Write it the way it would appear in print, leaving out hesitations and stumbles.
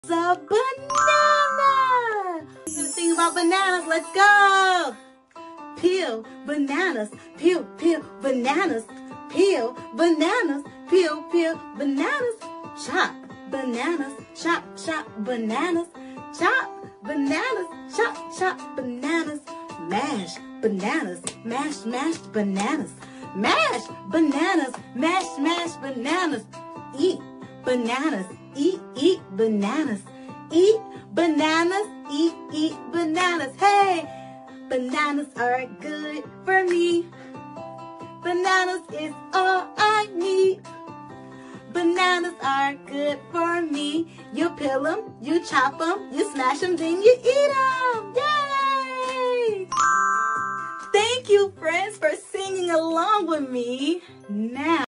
a banana. We're gonna sing about bananas. Let's go. Peel bananas, peel, peel bananas, peel bananas, peel, peel bananas. Chop bananas, chop, chop bananas, chop bananas, chop, chop bananas. Mash bananas, mash, mash bananas, mash bananas, mash, mash bananas. Eat bananas, eat bananas, eat bananas, eat bananas. Hey, bananas are good for me. Bananas is all I need. Bananas are good for me. You peel them, you chop them, you smash them, then you eat them. Yay! Thank you, friends, for singing along with me. Now,